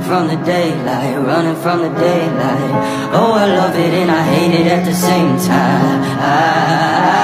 from the daylight, running from the daylight. Oh, I love it and I hate it at the same time.